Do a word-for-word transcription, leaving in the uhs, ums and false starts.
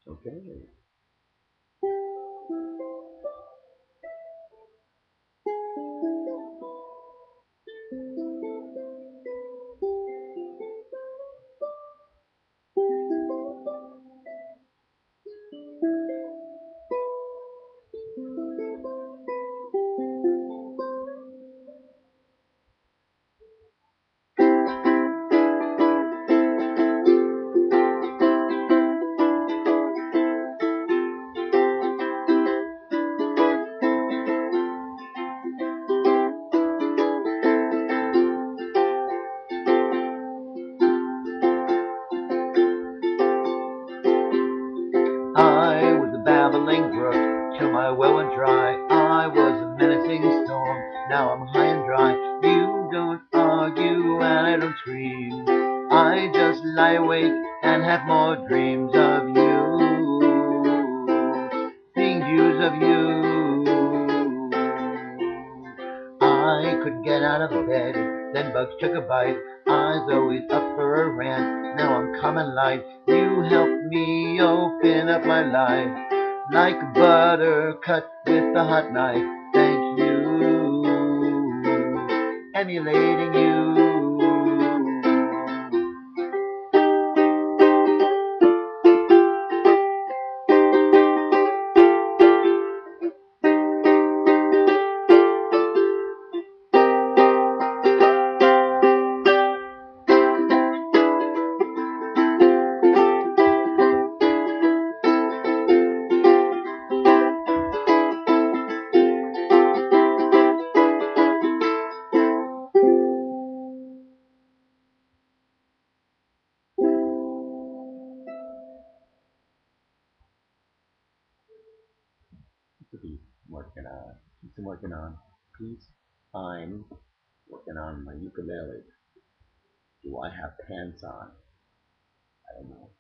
Okay. I was a babbling brook till my well went dry. I was a menacing storm, now I'm high and dry. You don't argue and I don't scream. I just lie awake and have more dreams of you, seeing views of you. I couldn't get out of bed, then bugs took a bite. I was always up for a rant, now I'm common light. You helped me open up my life, like butter cut with a hot knife. Thank you, emulating you. To be working on, keep working on. Please, I'm working on my ukulele. Do I have pants on? I don't know.